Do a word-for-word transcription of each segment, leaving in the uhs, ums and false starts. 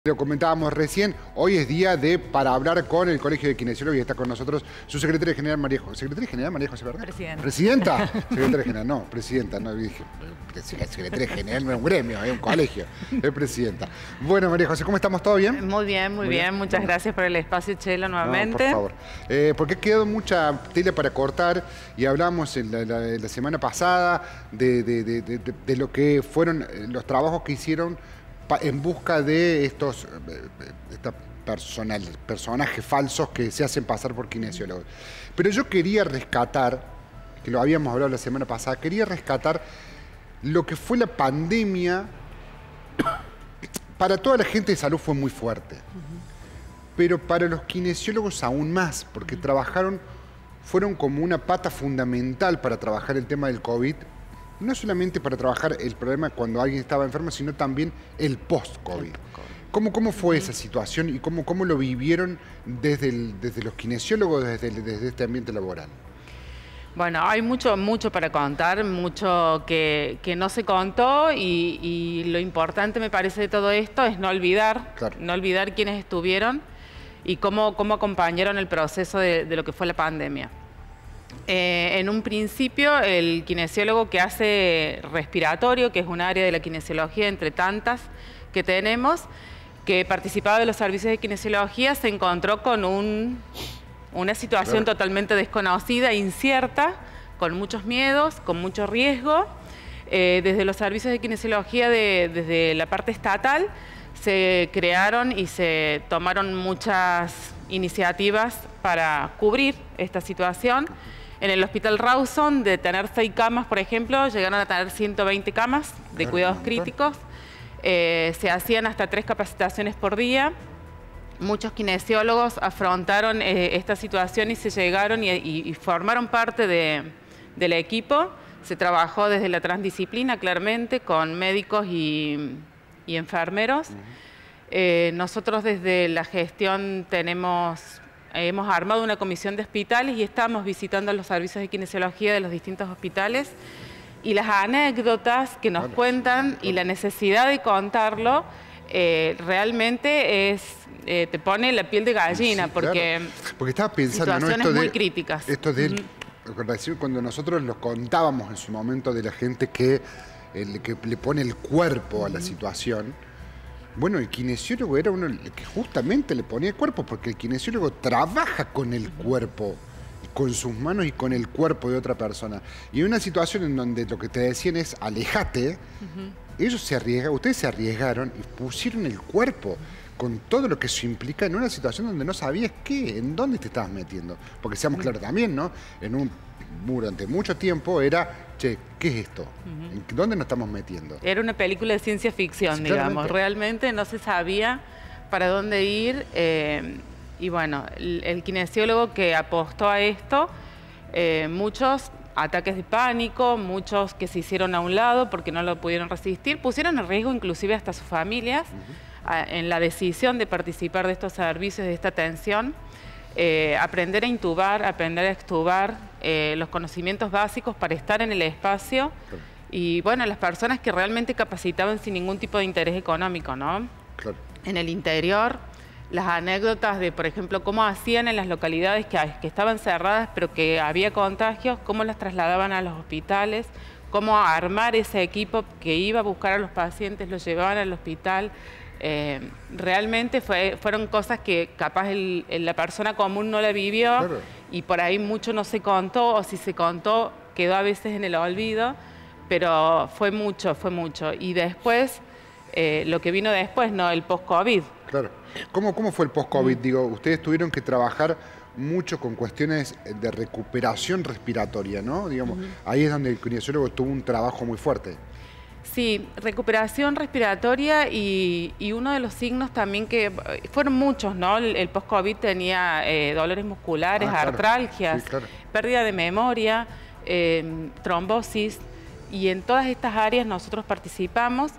Lo comentábamos recién, hoy es día de para hablar con el Colegio de Kinesiólogos y está con nosotros su secretaria general María José. ¿Secretaria general María José, verdad? Presidenta. ¿Presidenta? Secretaria general, no, presidenta. No, dije, secretaria general no es un gremio, es un colegio, es presidenta. Bueno, María José, ¿cómo estamos? ¿Todo bien? Muy bien, muy, muy bien. bien. Muchas bueno. gracias por el espacio, Chelo, nuevamente. No, por favor. Eh, porque ha quedado mucha tela para cortar y hablamos en la, la, la semana pasada de, de, de, de, de lo que fueron los trabajos que hicieron en busca de estos esta personal, personajes falsos que se hacen pasar por kinesiólogos. Pero yo quería rescatar, que lo habíamos hablado la semana pasada, quería rescatar lo que fue la pandemia. Para toda la gente de salud fue muy fuerte, uh-huh. pero para los kinesiólogos aún más, porque uh-huh. trabajaron, fueron como una pata fundamental para trabajar el tema del COVID. No solamente para trabajar el problema cuando alguien estaba enfermo, sino también el post-COVID. ¿Cómo, ¿Cómo fue esa situación y cómo, cómo lo vivieron desde, el, desde los kinesiólogos, desde, el, desde este ambiente laboral? Bueno, hay mucho, mucho para contar, mucho que, que no se contó y, y lo importante me parece de todo esto es no olvidar, claro. no olvidar quiénes estuvieron y cómo, cómo acompañaron el proceso de, de lo que fue la pandemia. Eh, en un principio, el kinesiólogo que hace respiratorio, que es un área de la kinesiología entre tantas que tenemos, que participaba de los servicios de kinesiología, se encontró con un, una situación claro. totalmente desconocida, incierta, con muchos miedos, con mucho riesgo. Eh, desde los servicios de kinesiología, de, desde la parte estatal, se crearon y se tomaron muchas iniciativas para cubrir esta situación. En el Hospital Rawson, de tener seis camas, por ejemplo, llegaron a tener ciento veinte camas de cuidados críticos. Eh, se hacían hasta tres capacitaciones por día. Muchos kinesiólogos afrontaron eh, esta situación y se llegaron y, y, y formaron parte de, del equipo. Se trabajó desde la transdisciplina, claramente, con médicos y, y enfermeros. Uh-huh. eh, nosotros desde la gestión tenemos... Hemos armado una comisión de hospitales y estamos visitando los servicios de kinesiología de los distintos hospitales y las anécdotas que nos cuentan y la necesidad de contarlo eh, realmente es eh, te pone la piel de gallina, sí, porque, claro. porque estaba pensando, situaciones ¿no? esto muy de, críticas. Esto de uh-huh. cuando nosotros lo contábamos en su momento de la gente que, el, que le pone el cuerpo a la uh-huh. situación. Bueno, el kinesiólogo era uno que justamente le ponía cuerpo, porque el kinesiólogo trabaja con el cuerpo, con sus manos y con el cuerpo de otra persona. Y en una situación en donde lo que te decían es alejate, uh-huh. ellos se arriesgaron, ustedes se arriesgaron y pusieron el cuerpo con todo lo que eso implica en una situación donde no sabías qué, en dónde te estabas metiendo. Porque seamos uh-huh. claros también, ¿no? En un, durante mucho tiempo era, che, ¿qué es esto? Uh-huh. ¿En dónde nos estamos metiendo? Era una película de ciencia ficción, sí, digamos. Claramente. Realmente no se sabía para dónde ir. Eh, y bueno, el, el kinesiólogo que apostó a esto, eh, muchos ataques de pánico, muchos que se hicieron a un lado porque no lo pudieron resistir, pusieron en riesgo inclusive hasta sus familias uh-huh. a, en la decisión de participar de estos servicios, de esta atención. Eh, aprender a intubar, aprender a extubar, eh, los conocimientos básicos para estar en el espacio claro. y bueno, las personas que realmente capacitaban sin ningún tipo de interés económico, ¿no? Claro. En el interior, las anécdotas de, por ejemplo, cómo hacían en las localidades que, que estaban cerradas pero que había contagios, cómo las trasladaban a los hospitales, cómo armar ese equipo que iba a buscar a los pacientes, los llevaban al hospital. Eh, realmente fue, fueron cosas que capaz el, el, la persona común no la vivió claro. y por ahí mucho no se contó, o si se contó quedó a veces en el olvido, pero fue mucho, fue mucho. Y después, eh, lo que vino después, ¿no? El post-COVID. Claro. ¿Cómo, cómo fue el post-COVID? Mm. Digo, ustedes tuvieron que trabajar mucho con cuestiones de recuperación respiratoria, ¿no? Digamos, uh-huh. ahí es donde el kinesiólogo tuvo un trabajo muy fuerte. Sí, recuperación respiratoria y, y uno de los signos también que fueron muchos, ¿no? El, el post-COVID tenía eh, dolores musculares, ah, claro. artralgias, sí, claro. pérdida de memoria, eh, trombosis, y en todas estas áreas nosotros participamos.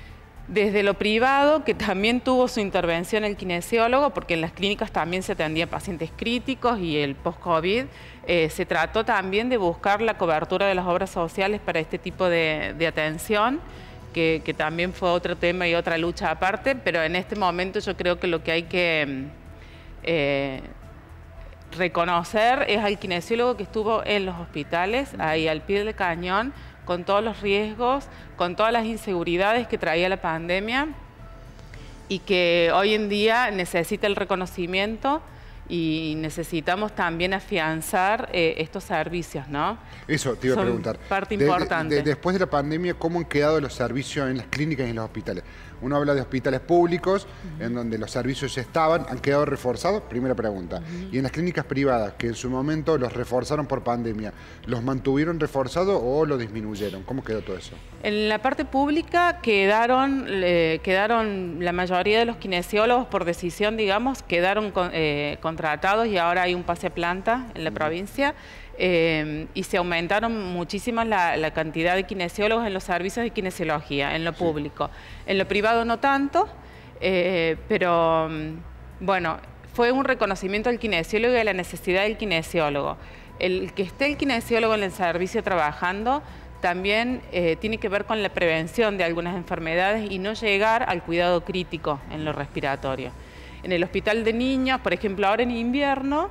Desde lo privado, que también tuvo su intervención el kinesiólogo, porque en las clínicas también se atendían pacientes críticos y el post-COVID, eh, se trató también de buscar la cobertura de las obras sociales para este tipo de, de atención, que, que también fue otro tema y otra lucha aparte, pero en este momento yo creo que lo que hay que eh, reconocer es al kinesiólogo que estuvo en los hospitales, ahí al pie del cañón, con todos los riesgos, con todas las inseguridades que traía la pandemia y que hoy en día necesita el reconocimiento y necesitamos también afianzar eh, estos servicios, ¿no? Eso te iba Son a preguntar. parte de, importante. De, de, después de la pandemia, ¿cómo han quedado los servicios en las clínicas y en los hospitales? Uno habla de hospitales públicos, uh-huh. en donde los servicios ya estaban, ¿han quedado reforzados? Primera pregunta. Uh-huh. Y en las clínicas privadas, que en su momento los reforzaron por pandemia, ¿los mantuvieron reforzados o los disminuyeron? ¿Cómo quedó todo eso? En la parte pública quedaron, eh, quedaron la mayoría de los kinesiólogos, por decisión, digamos, quedaron con, eh, contratados y ahora hay un pase a planta en la uh-huh. provincia. Eh, y se aumentaron muchísimo la, la cantidad de kinesiólogos en los servicios de kinesiología, en lo sí. público. En lo privado no tanto, eh, pero bueno, fue un reconocimiento al kinesiólogo y a la necesidad del kinesiólogo. El que esté el kinesiólogo en el servicio trabajando también eh, tiene que ver con la prevención de algunas enfermedades y no llegar al cuidado crítico en lo respiratorio. En el hospital de niños, por ejemplo, ahora en invierno,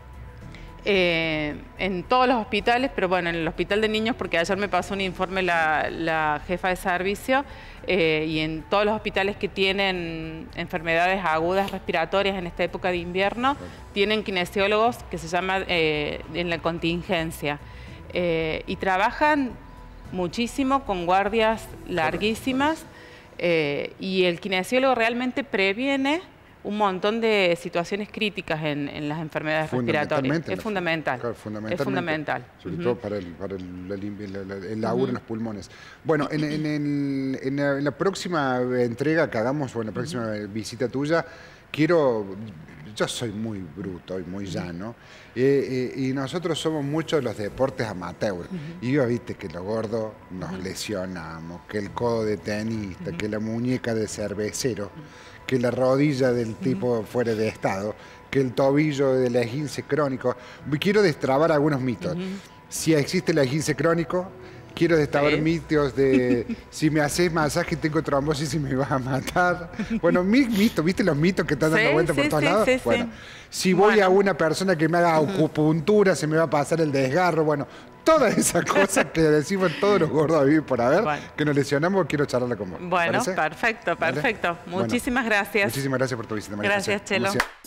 Eh, en todos los hospitales, pero bueno, en el hospital de niños, porque ayer me pasó un informe la, la jefa de servicio, eh, y en todos los hospitales que tienen enfermedades agudas respiratorias en esta época de invierno, tienen kinesiólogos que se llaman eh, en la contingencia, eh, y trabajan muchísimo con guardias larguísimas, eh, y el kinesiólogo realmente previene un montón de situaciones críticas en, en las enfermedades respiratorias. Es fundamental. Claro, fundamentalmente, es fundamental. Sobre uh-huh. todo para el, para el, el, el, el agua uh-huh. en los pulmones. Bueno, en, en, en, en, la, en la próxima entrega que hagamos, o en la próxima uh-huh. visita tuya, quiero... Yo soy muy bruto y muy llano, eh, eh, y nosotros somos muchos de los deportes amateur. Uh-huh. Y yo, viste, que lo gordo nos uh-huh. lesionamos, que el codo de tenista, uh-huh. que la muñeca de cervecero, uh-huh. que la rodilla del tipo uh-huh. fuera de estado, que el tobillo del esguince crónico. Quiero destrabar algunos mitos. Uh-huh. Si existe el esguince crónico, quiero destrabar ¿Sí? mitos de si me haces masaje tengo trombosis y me vas a matar. Bueno, mitos, ¿viste los mitos que están dando sí, vuelta sí, por todos sí, lados? Sí, bueno, sí. si voy bueno. a una persona que me haga acupuntura, uh-huh. se me va a pasar el desgarro, bueno, todas esas cosas que decimos todos los gordos a vivir por haber, bueno. que nos lesionamos, quiero charlarla con vos. Bueno, ¿parece? perfecto, perfecto. ¿Vale? Muchísimas bueno, gracias. Muchísimas gracias por tu visita, María Gracias, José. Chelo.